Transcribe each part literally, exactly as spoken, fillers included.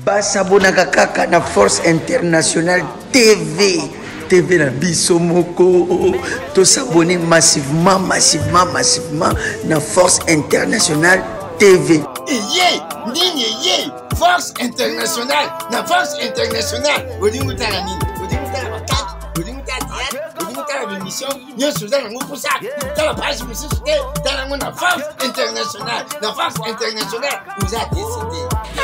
basabonaka kaka na Force Internationale T V. T V na biso moko. To s'abonner massivement, massivement, massivement na Force Internationale T V. Yé, nini yé, Force Internationale, na Force Internationale. Odingu tala nini, odingu tala bakati, odingu tala théâtre, odingu tala émission. Nyo souza na ngupu sa, tala page musisuke, tala ngona Force Internationale, na Force Internationale. Vous a décidé.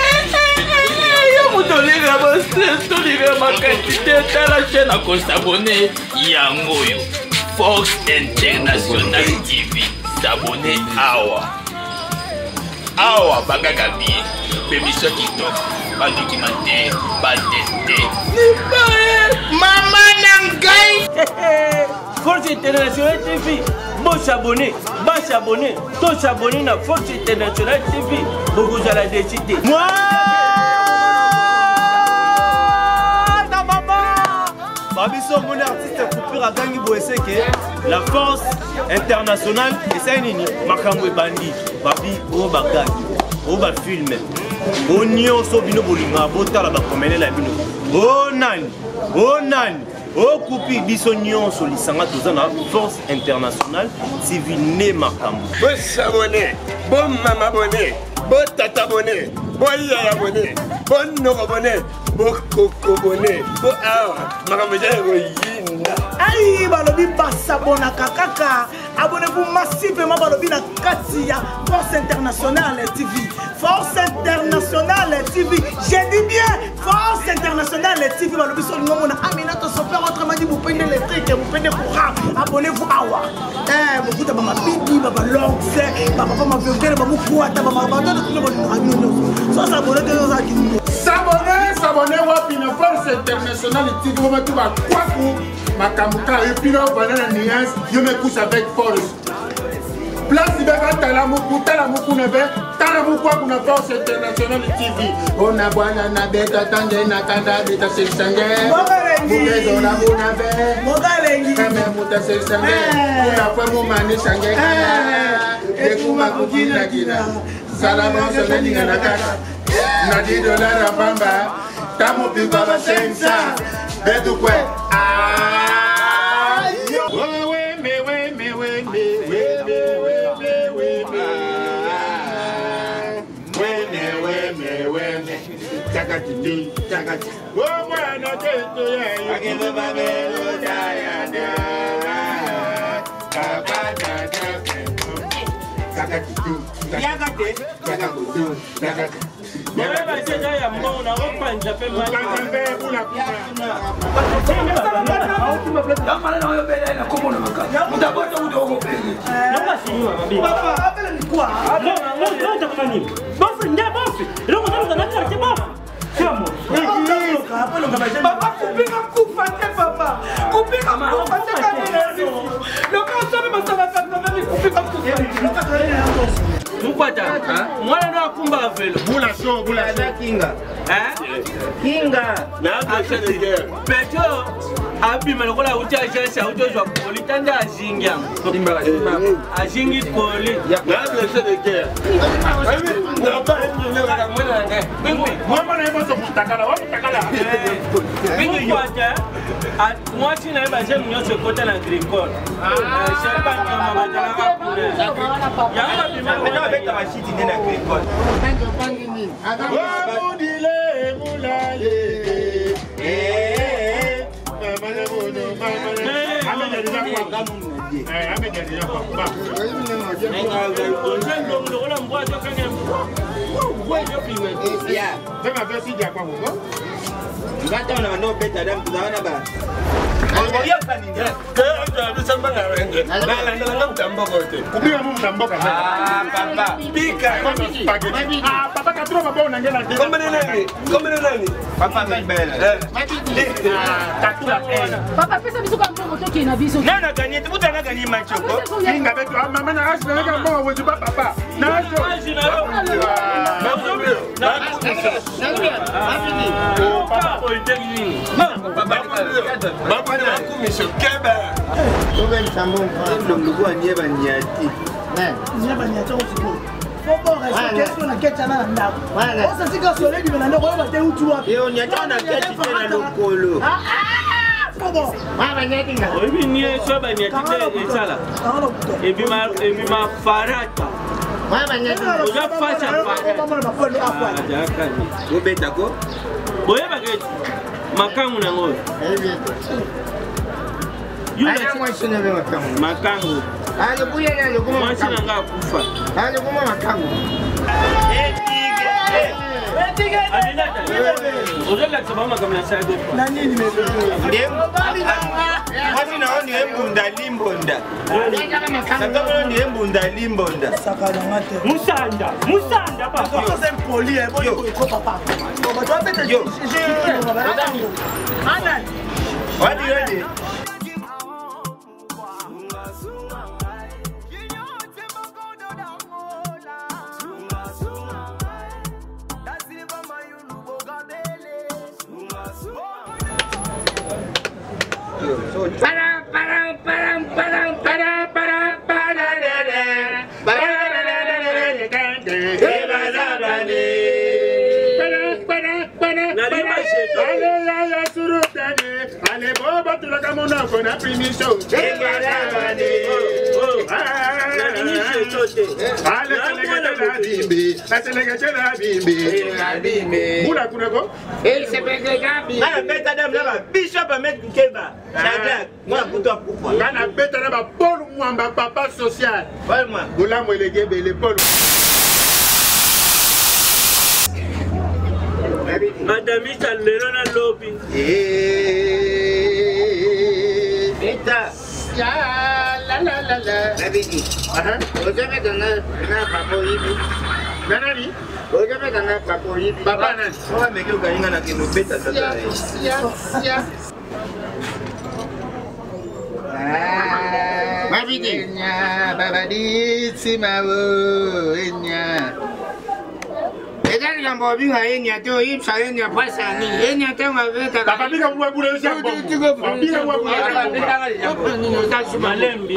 Yo mutolira bose, tolira makantite, tala chaîne à s'abonner. Yangoyo, Force Internationale T V, s'abonner awa. Awa bagagabi, permission TikTok, pas documentaire, pas testé. Maman Nangai. Force Internationale T V, bon s'abonner, bon s'abonner, tout s'abonner na Force Internationale T V, beaucoup à la décider. Moi, ta maman, Babiso mon artiste coupure à Gangi Boeseke, la Force Internationale et ça nini, Makamwe Bandi, Babi o bagage, o ba film, o nyo so bino bolinga, botala ba komene la bino, o nani, o nani. Au coupi biso nyonso lisanga tozana Force Internationale civil ne makambo. Bon s'abonner, bon maman abonné, bon tata abonné, bon yaya abonné, bon no abonné, bon coco abonné, bon awa, makambo ja yinda. Aïe, balobi basabona kakaka, abonnez-vous massivement balobi na katia Force Internationale T V. Force Internationale T V, j'ai dit bien Force Internationale T V, balobi so ngomo na Amina to sopeur autrement dit vous prenez les trucs, vous prenez courant, abonnez-vous awa. Eh, vous écoutez ma bibi, ma longue, ma papa m'a violé, ma moukwata, ma maman, tout le monde. Ça s'abonner de nos acquis. S'abonner, s'abonner, wapi na Force Internationale T V, on va tout va quoi ma kamuka et puis là on va dans la nuance, je me couche avec Force. Place Ibeka Talamuku, Talamuku Nebe, Talamuku Kuna Force Internationale T V. On a boana na beta tande na kanda beta sextange. Mogalengi. On a boana be. Mogalengi. Kame muta sextange. Kuna kwa mumani sange. Ekuma kukina kina. Salama sebeni na kaka. Nadi dolara bamba. Tamu pipa ba sensa. Bedu kwe. Ah. We me we me we me we. Takati, takati. Oh, mwana teto ya. Akebe babelo da ya da. Kabada da. Takati, takati. Takati, takati. Baba sasa ya mbona opanja pe mali. Opanja pe una kuna. Yamala na yobela na komona makaka. Mutabota udogo pele. Noma sinywa babi. Papa, appelle ni quoi? Non, non, non, t'as pas ni. Bof, nda bof. Lo mo na na quartier bof. Chamo. Papa, kupika kufa te papa. Kupika kufa te kamera. Le consommer ma ça va faire même kupika kufa. Mupata, mwana no akumba velo. Bula so, bula so. Kinga. Eh? Kinga. Na acha de guerre. Peto abi malokola ucha chance utozwa poli tanda azingia. Timba azingi poli. Na acha de guerre. Na ba ndio na mwana ngai. Mama na ibo so kutakala, wa kutakala. Bingi kwata. Mwati na iba je mnyoso kota na agricole. Ah, shamba kama badala kule. Yanga bimana beta mashiti ndena agricole. Bangi bangi nini? Mudile mulale. Eh. Mama na bono, mama na. Amejaribu kwa gamu. Eh, amejaribu kwa baba. Nenga ndo ndo ndo mbwa toka ngembo. Wewe piwe. Yeah. Sema basi dia kwa ngo. Ngata na ndo beta damu tunaona ba. Ngoya pani. Ke ndo samba ngare. Na na ndo mtambo kote. Kupika mu mtamboka sana. Ah, papa. Pika. Spaghetti. Ah, papa katro baba unangela tena. Kombe nani? Kombe nani? Papa mbele. Eh. Ah, katula tena. Papa pesa biso kwa mtongo toki na biso. Nana gagné, tu buta na gagné machoko. Kinga betu mama na ashi na kama mwa wetu papa. Na ashi. Na uzo. Na Ah, papa polytechnique. Papa papa na commission keba. Toka ni sambo ndo mlikuwa nieba niati. Niaba ni acha usiku. faut pas rester sur la quête na ndako. On se dit que soleil du melano ko ba te utu wa. Yo nyata na quête na lokolo. Ah ah. Comment? Wa ba nyetinga. Obi ni so ba nyatite esala. Et puis ma et puis ma farata. Wa ba nyetinga. Oja facha fa. Go beta go. Boye bageti. Makangu na ngoyo. Yule mwa shina be makangu. Makangu. Ale buya ya yo kuma Mwa shina nga kufa. Ale kuma makangu. Etige. Aminata. Oja la tsama kama na side. Na nini mebe? Ndemu. Mwasi na oni embunda limbonda. Sakabona ni embunda limbonda. Sakala ngate. Musanda. Musanda papa. C'est impoli eh bon ko papa. On va toi mettre yo. Ana. What do you do? Para para para para para para para papa social. Madame Ita lelo na lobby. Eh, Ita. Ya la la la la. Babidi. Aha. Oje me dana na papo hivi. Nani? Oje me dana papo hivi. Papa nani? Kwa mekio kainga na kino beta sasa. Ya ya. Ah. Babidi. Enya babadi simawo enya. Ega ngambo binga enya to ipsa enya pasa ni. Enya to ngaveta. Papa binga mwa bule usia bombo. Binga mwa bule usia bombo. Malembi.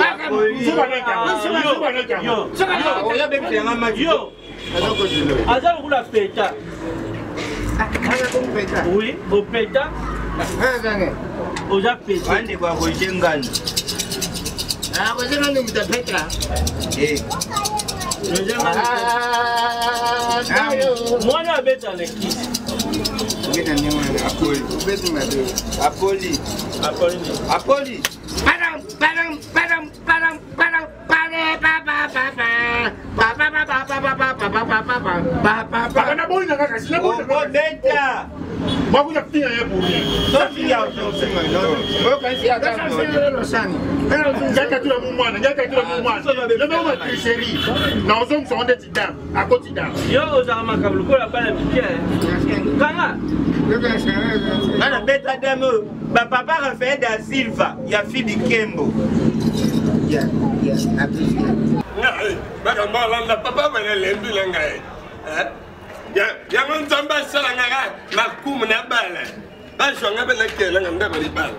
Yo. Yo. Oya bebi ya mama. Yo. Aza kula peta. Ana kumpeta. Oui, au peta. Haza Oja peta. Ande kwa kujengana. Ah, kwa sema ni mtapeta. Eh. Mwana abeta le kisi. Ngena ni mwana Apoli. Ubeti mado. Apoli. Apoli. Apoli. Param param param param param pare pa pa pa pa. Pa pa pa pa pa pa pa pa pa pa pa pa pa. Papa na boina kaka, sina boina. Oh, beta. Mwa kuna fiya ya boina. Sofi ya usema no. Wewe kansi ya kama. Ngaka tula mumwana, ngaka tula mumwana. Lebe uma tricherie. Na ozong sonde tidam, akoti dam. Yo oza makabulu ko la bala piqué. Kanga. Nana beta demo. Ba papa Rafael da Silva, ya fili Kembo. Ya, ya, appreciate. Ngai, baka mbala papa bana lembi la ngai. Eh? Ya, ya nzamba sala ngai, makumu na bala. Ba shonga bana kela ngamba bali bala.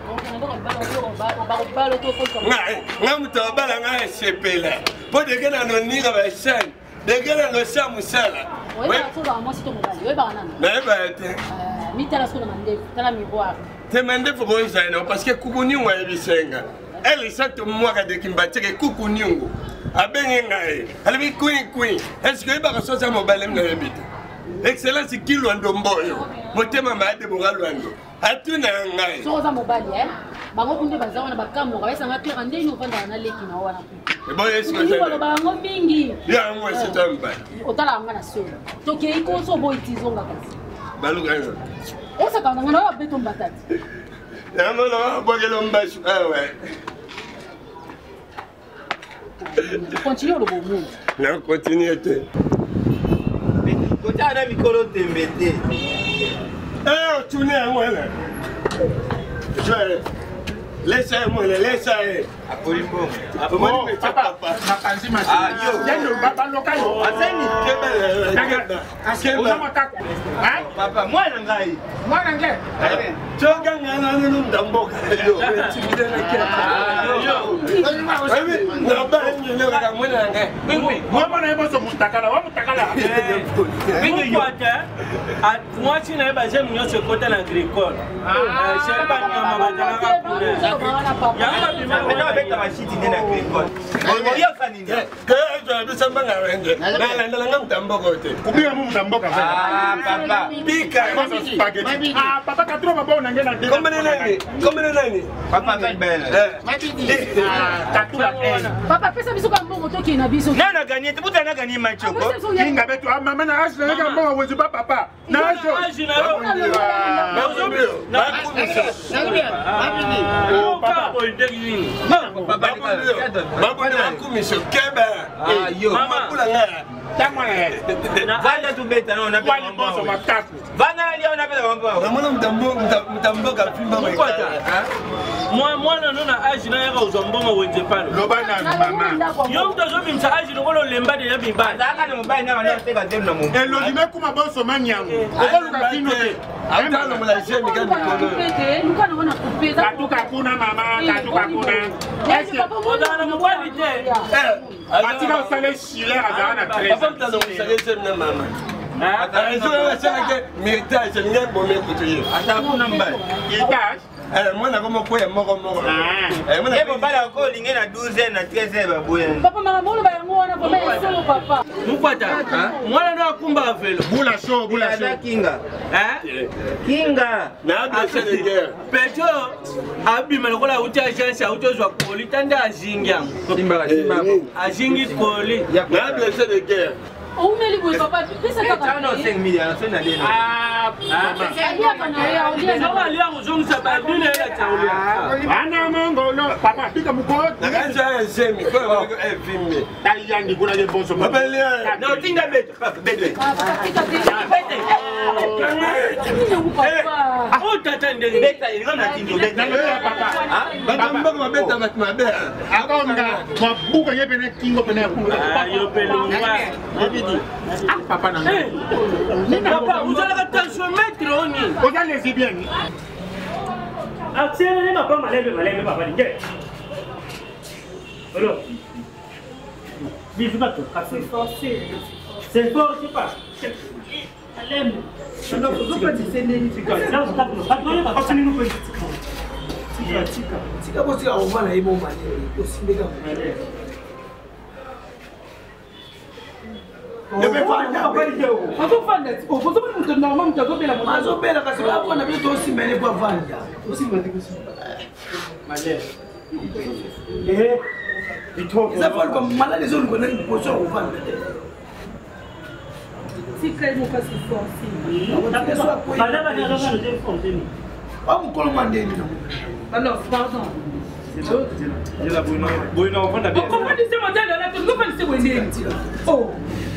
Ngai, ngamuto bala ngai sepela. Po de gena no ninga ba shan. De gena no samu sala. Oui, c'est ça, moi c'est ton mobile. Oui, bah non. Na ba te. Mi tala ce qu'on demande, tala miroir. Te mande fo boy zaina parce que kukuni wa ebisenga. Elle sato mwaka de kimbatike kukuni ngo. Abenge ngai. Alibi queen queen. Est-ce que ba so sa mobile mna yebita? Excellence kilo ndomboyo. Motema ma de boralwando. Atuna ngai. So za mobile eh. Bango kunde bazawana bakamu kabisa ngapi kande ino kwenda na leki na wana. E boy est-ce que ça? Bango mingi. Ya moi c'est un bail. Otala ngana so. Toke iko so boy tizonga kasi. Baluka ngo. Esa kana ngana beto mbatati. Ya mona bogelo mbashu. Ah ouais. Continue le beau monde. Non, continuez. Kota na mikolo tembete. Eh, tu n'es moi là. Laisse-moi, laisse-moi. Apolipo. Oh, papa, makanzi masi. Ah, yo. Yendo baba local. Aseni kebe. Kebe. Ona makako. Hein? Papa, moi na ngai. Moi na ngai. Choga ngana nunu ndamboka yo. Tibide na kete. Yo. Wewe na ba ngene ka moi na ngai. Wewe, moi na yebo so mutakala, wa mutakala. Bingi yo. Ah, moi si na ba j'aime nyo se côté agricole. Euh, je sais pas nyama bazalaka pour. Yanga bima beta mashiti ndena agricole. Oyo kanini. Ke ezo bisamba ngawenge. Na ndala ngamtamboka te. Kubiga mu mtamboka fa. Ah, papa. Pika kwa spaghetti. Ah, papa katro mabo na ngena ndela. Kombe nani? Kombe nani? Papa belle. Eh. Mabidi. Ah, katula eh. Papa pesa biso ka mbongo toki na biso. Nana gagné, tu puta na gagné machoko. Kinga betu mama na ashi na ngamba wezu papa. Na ashi. Ashi na yo. Na uzobio. Na kumisa. Oh, papa boy ndegi. Papa Babu na kumisa kebe. Ah yo. Mama kula ngara. Tamwa. Na vanda tu beta no na Wali boso makaku. Vana ali ona pesa mambo. Na mwana mtambo mtamboka pimba mkwata. Moi mwana nona aji na yaka uzomboma wenje pano. Lobana mama. Yo mtozo bimsa aji lokolo lemba de yabi ba. Zaka ni mbai na wana teka dem na mu. Elo dime kuma boso manyango. Okoluka kino te. Amba no mula jemi kan mikolo. Luka na wana kupeza. Katuka kuna mama, katuka kuna. Est-ce que odana mkwali te. Eh, atika usale shile azana tres. Papa mtano usale jemi na mama. Ah, Ezo ya sana ke meritage ngembo mekutuye. atakuna mbai. Meritage. Eh, mwana kama kwa moko moko. Eh, mwana ebo bala ko linge na douze na treize ba boye. Papa mama molo ba yango wana papa solo papa. Mukwata. Mwana ndo akumba velo. Bula show, bula show. Kinga. Eh? Kinga. Na abse de guerre. Pecho abi malokola uti agence utozwa koli tanda azinga. Simba simba. Azingi koli. Na abse de guerre. Umeli boy papa pesa kaka. Tano cinq millions na dena. Ah, Alia kana ya olia na Sawa lia kuzungisa badile ya taulia. ana mongolo papa pika muko. Na kanza ya jemi kwa kwa filme. Tayandi kuna je boso. Papa lia. Na utinga bete, papa bete. papa pika bete. Papa. Ah, utata ndenge beta ilingana tingo beta. Papa. Bata mboko mabeta batu mabeta. Akonga mabuka yepe na kingo pena kunga. Ah, yo pelungwa. Papa na. Papa, uzalaka tensiomètre oni. Oza lezi bien. Accélérez ma pomme, allez, allez, papa, allez. Alors, bisous, c'est forcé. C'est fort, c'est pas. Allez, alors, vous pouvez dire c'est négatif. Là, vous pouvez pas donner ma personne nous peut dire. Tika, tika. Tika, vous tirez au vent, là, ils vont mal. Aussi, les gars. azobela kasi bafana beto osimene kwavanja ezafalika malali ezolikona liposo ya kovanda wamukolo mwandeni alors pardon oh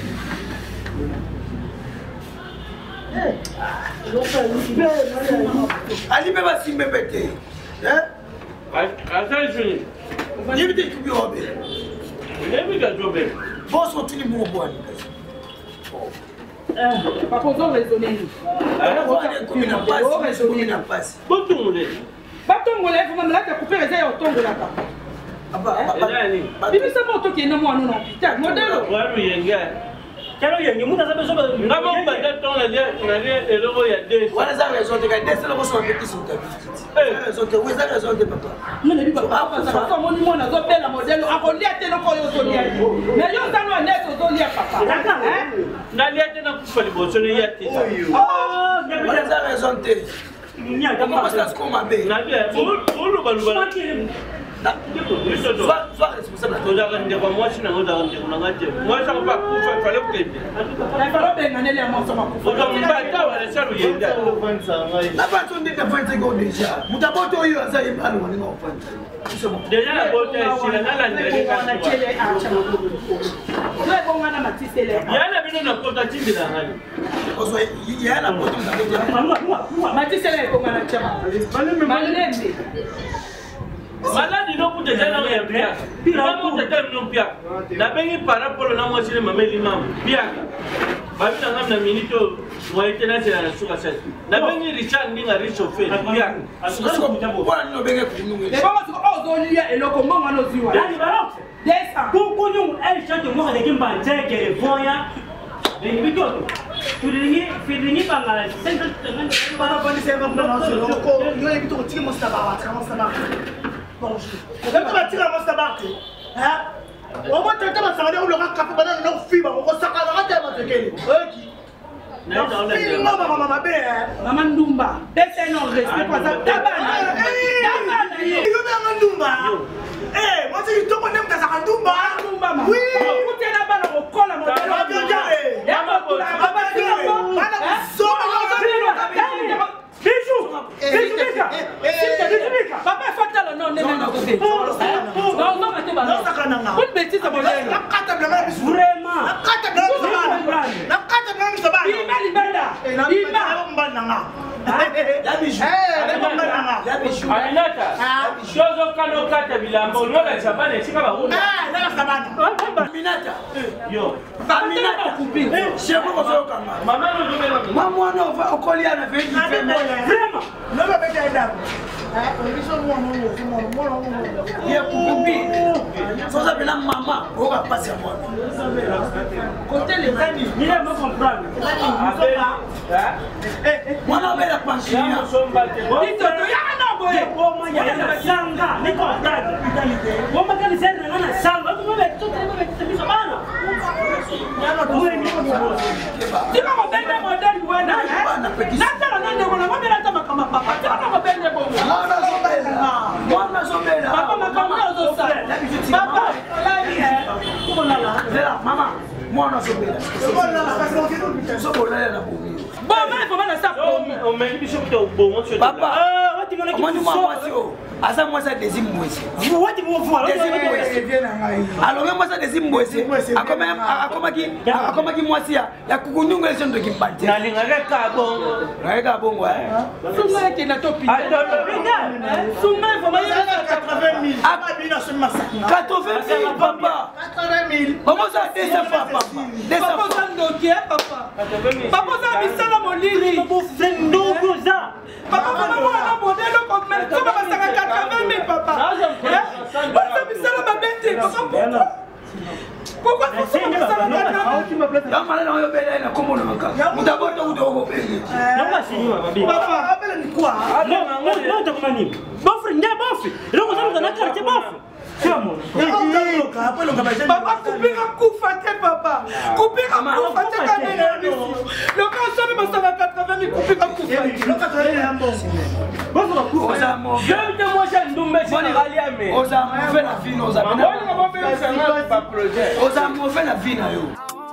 ali be basimbe pete yebite kubirobe boso tuli mobwani papa ozo raisonner kumi na pasi kumi na pasi Botungule. batongola efuma malaka kupera eza ya otongolaka bibisa moto kende mwana na hôpital modelo Waru yenga. Kero yengi muta sabe soba Ngabo mbanda tona dia ngale eloko ya deux. wana za raison te ka desela boso na petit sur ta vie raison te weza raison te papa mene biba papa ça va moni mona zo bela modelo akolia te loko yo zolia mais yo tano net zolia papa hein Na lia tena kufa liboso ni ya tisa. oh wana za raison te nya kama ça se comme abe Na lia ulu balu balu. soit soit responsable Ngoja kande kwa mwashi na ngoja kande kuna ngaje. Mwashi kwa kufa fale kende. na falo benga nele ya moto makufa Ngoja mbata wala sharu yenda. na bato ndete fante go déjà mutaboto oyo aza ibalo wani ngo fante Deja na bota shila na la ndele wana ka. chele acha ndio bonga na matisele Yana bino na kota chindi na hali. ozo yana poto na matisele bonga na chama malembe Malade non pour te dire non bien bien. Pira pour te dire non bien. La bengi par rapport à moi c'est le même imam. Bien. Babi na ngam na minito wa itena c'est la suka set. La bengi Richard ndinga réchauffer. Bien. Asuka ko mtambo. Bwana no bengi kunyungu. Les mamans sont ozolia et le comment on oziwa. Dani baro. Descend. Pour kunyungu elle chante moi avec kimba teke le voya. Les bitoto. Tu dis fini par la cinquante Para pas laisser un peu dans ce loco. Yo les bitoto tire mon sababa, comment ça marche. Bon, je. Quand tu vas tirer mon sababa, hein? On va tenter de savoir où le rat capable de nos filles, on va s'accaparer tellement de qu'elle. OK. Maman, maman, maman, maman Ndumba. Laissez non respect pour ça. Tabana. Tabana. Il veut bien Ndumba. Eh, moi c'est toi qui aime ta Ndumba. Ndumba. Oui. Écoutez la balle au col à mon Ndumba. Y'a pas pour la balle. Balle au sol. Bijou. Bijou Bika. Bijou Bika. Papa fatala non non non. Non non mais tu vas. Non ça kananga. Une bêtise à mon lèvre. La carte blanche bisou. Vraiment. La carte blanche bisou. La carte blanche bisou. Ima libenda. Ima mbandanga. Ya bijou. Eh, mbandanga. Ya bijou. Aminata. Shozo kano kata bilambo. Lola sabana sika ba una. Ah, la sabana. Aminata. Yo. Aminata kupi. Shebo ko so kanga. Mama no jomela. Mama no va okolia na vendi femo. Vraiment. Non mais ben d'ailleurs. Hein, on sont moi moi moi moi. Il y a kupi. Sans appeler la maman, on va passer à moi. Côté les amis, il est me comprendre. Moi non mais la pension. Il te doit non boy. Pour moi il y a la sanga, ne comprendre. Pour moi quand c'est na sanga, tu me mets tout le monde c'est ça bana. Tu vas me donner modèle voilà. Natala nande kona ngombe natama kama papa. Tu vas me donner bon. Mwana zobela. Mwana zobela. Papa makamna zosa. Papa, la vie est. Comment là là? Maman, mwana zobela. Zobola na bomi. Bon, mais faut pas ça. On met biso to bon, on se papa. Ah, wati mona ki so. Asa moi ça deuxième mois. Vous wati mo voir. Alors même moi ça deuxième mois. Akoma akoma ki akoma ki mwasi ya ya kukunyunga ile ndo kimpante. Na lingaka bon. Ngaka bon ouais. Suma ki na topi. Suma faut pas quatre-vingt mille. Ah bina suma ça. quatre-vingt mille papa. quatre-vingt mille. Comment ça deux cents fois papa? deux cents fois. Papa ndokie papa. Papa ça bisala molili. Papa ndogo za. Papa papa na modelo comme ça va ça quatre-vingt mille papa. Papa bisala babete papa. Pourquoi faut ça ça ça? Ya mala na yobela na kombo na maka. Mutaboto udogo pele. Non pas signé babi. Papa appelle ni quoi? Non non non ta komani. Bofre nda bofre. Loko ça na quartier bofre. Papa, couper un coup faté, papa. Couper un coup faté, quand le cancer de ma salle à quatre-vingt mille, couper un coup faté. Le quatre-vingt mille est un bon. Bonjour, je vais te manger un doumé, c'est un rallié. Aux amours, fait la vie, aux amours. Aux amours, fait la vie, naïo.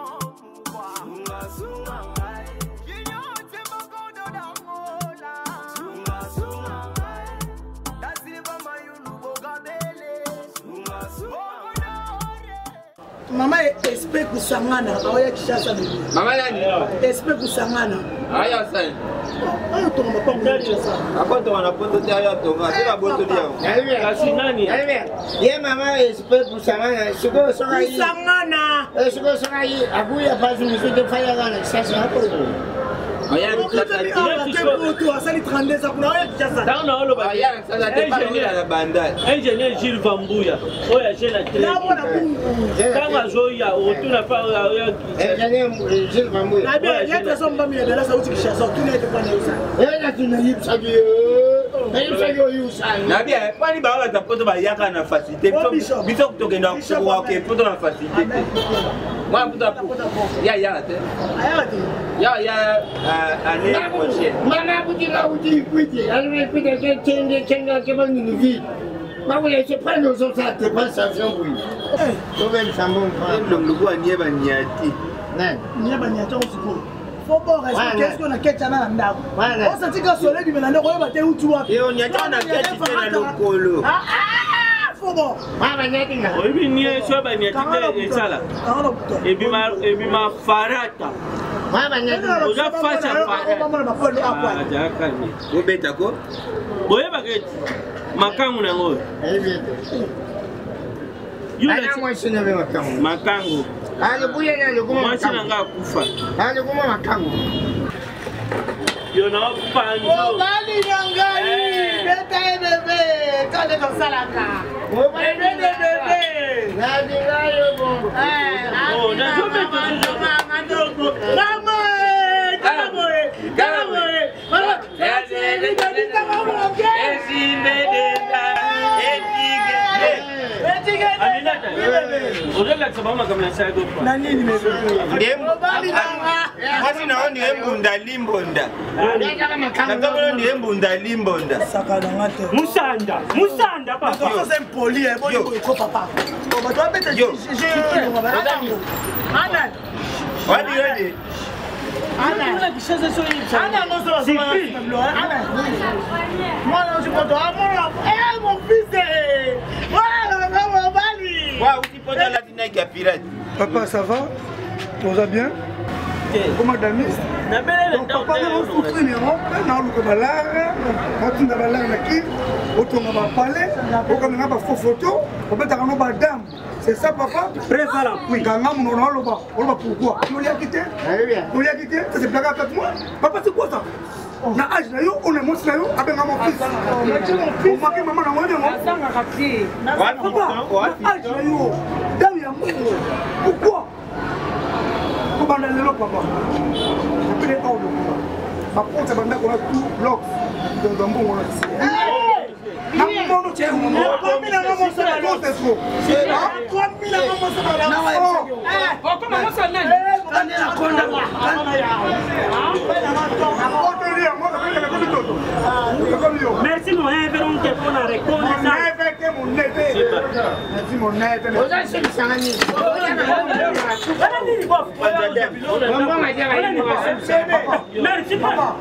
Maman espère que Sangana, aya Kishasa de. Maman nani? Espère que Sangana. Aya sai. Aya to ma pa Kishasa. Akoto wana poto te aya to ma, tena boto dia. Kasi nani? Ye mama espère que Sangana, siko soka yi. Sangana. Eh siko soka yi, abuya pasu msite fanya gana Kishasa hapo. Aya Kishasa. Aya to asali trente za kuna aya Kishasa. Taona holo ba. Aya Kishasa te pa la banda. Ingénieur Gilles Vambuya. Oya jena tele. Na bona bungu. Zoya otuna pa eh jana Gilles Vambuya. Na bien, il y a des hommes qui là ça uti Kishasa, tout n'est pas néusa. Eh na tuna yipsa ki. Eh yipsa ki yusa. Na bien, kwani ba wala tapoto ba yaka na facilité. Biso kutokenda kwa ke poto na facilité. Moi puta ya ya te. Ya ya année prochaine. Mama kutira uti kwiti. Alwe kwiti ke tende kenga ke bangi ni vi. Ma voulez je prends nos autres à te prendre ça oui. Eh, to même sambon fa. Le logo anieba niati. Non, nieba niati on se faut pas rester qu'est-ce qu'on a ketcha na ndako. On senti que soleil du menano ko ba te utu wapi. Yo niati na ketcha tena lokolo. Ah ah, faut bon. Mama niati nga. Obi ni so ba niati te etala. Et puis ma et puis ma farata. oza face à face bobeta ko boyeba keti makangu nango makangu mwasi nanga akufa yo na panzo bali nangai beta bebe kale kosalaka bebe bebe na dingayo bo eh oh na jobe to mama ndogo mama kala boy kala boy mama esi ndedenda esi ndedenda Aminata, ozola tsabama kama sago kwa. Na nini mebe? Ndembo bali nanga. Mwasi na ndi embunda limbonda. Na kama ndi embunda limbonda. Saka na ngate. Musanda, musanda papa. Ça c'est impoli, eh, bon ko papa. On va doit mettre yo. Ana. Wadi ready? Ana. Ana non ça va. Ana. Moi je peux toi, moi. Eh mon fils. Waouh, tu peux dans la dîner qui a pirate. Papa, ça va? Tout va bien? Comment d'amis? Donc papa, on se trouve numéro, on a le balar, on a le balar qui, on a parlé, on a une photo, on peut avoir une dame. C'est ça papa? Préfère oui. Quand on a le bas, on va pourquoi? On l'a quitté? On l'a quitté? Ça c'est blague avec moi? Papa, c'est quoi ça? Na âge na yo, on est mon fils, avec mon fils. On m'a dit maman na moi de moi. Papa, na âge na yo, dans ya mungu. Pourquoi? Comment on est là papa? On peut les hors de moi. Ma porte banda qu'on a tout bloc dans un bon on a. Na mono tché on a trois mille na mo ça tout c'est trop. Ah, trois mille na mo ça là. Eh, comment on ça là? Tande la konda. Merci mon révérend pour la reconnaissance. Merci mon nez. Merci papa.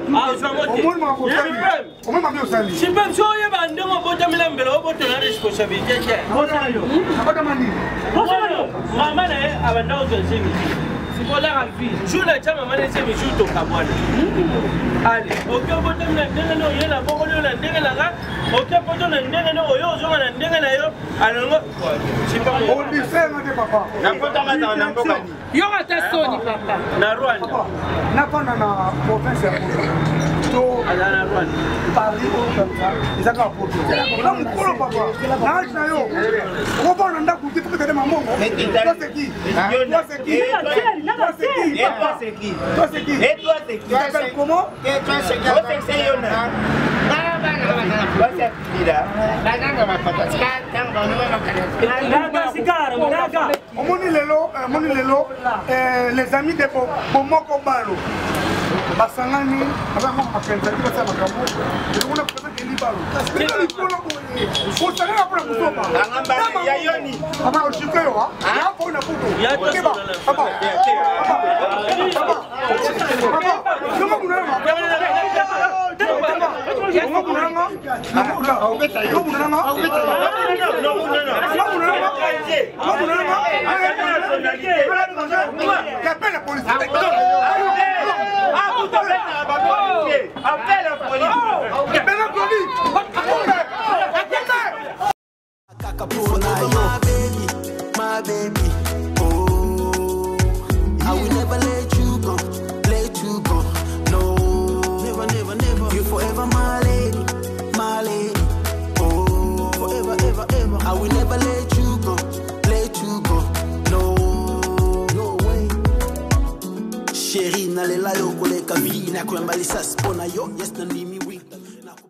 Sikola ravi. Jula chama mane se mijuto kabwana. Ali, okyo boto na ndenge no yena bokolo na ndenge na ga, okyo boto na ndenge no oyo zonga na ndenge na yo, alongo. Sipa on dit ça ngate papa. Na kota mata na mboka ni. Yo ata soni papa. Na Rwanda. Na pana na province ya Bujumbura. To ala na Rwanda. Paris au comme ça. Izaka poto. Na mukolo papa. Na age na yo. Ko bona nda kuti peut être maman. Toi c'est qui? Toi c'est qui? Toi c'est qui? Et toi c'est qui? Toi c'est qui? Et toi c'est qui? Tu t'appelles comment? Et toi c'est qui? Toi c'est qui Yona? Toi c'est qui là? Omoni lelo, omoni lelo, les amis de Bomoko Balo. Basangani, avec mon mapenza, qui va faire ma cameau. Je vous présente Eli Balo. Mais là, il faut le faut savoir après le couteau. Angamba Yayoni. Papa, au chiffre, hein? Il y a un peu de couteau. Ok, bah, papa. Papa, papa, comment vous l'avez? Comment vous l'avez? Appelle la police. Appelle la police. Appelle la police. My baby, my baby, oh, I will never let you go, let you go, no, never, never, never. You forever my lady, my lady, oh, forever, ever, ever. I will never let you go, let you go, no, no way. Chérie, nalela yo koleka vina kwembalisa spona yo, yes na nimi.